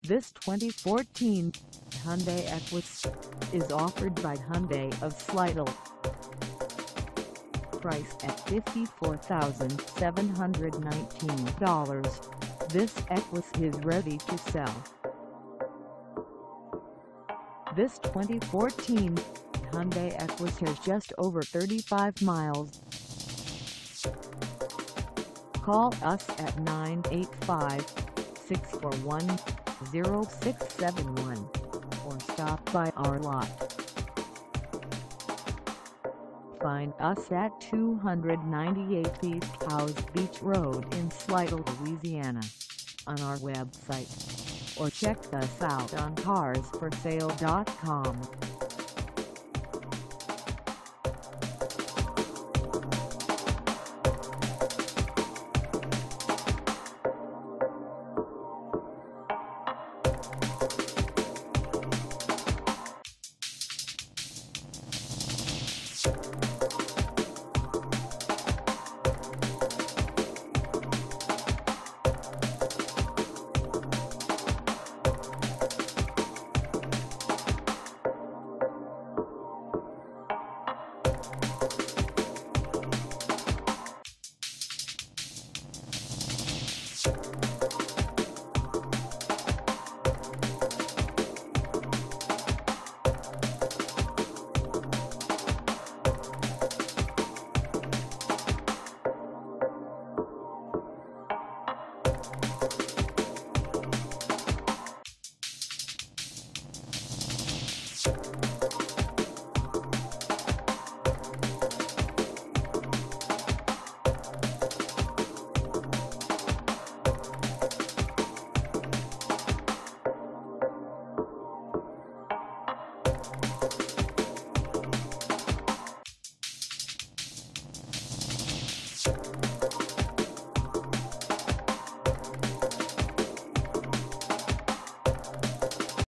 This 2014 Hyundai Equus is offered by Hyundai of Slidell. Priced at $54,719, this Equus is ready to sell. This 2014 Hyundai Equus has just over 35 miles. Call us at 985-641-0671 or stop by our lot. Find us at 298 East Howze Beach Road in Slidell, Louisiana, on our website, or check us out on carsforsale.com.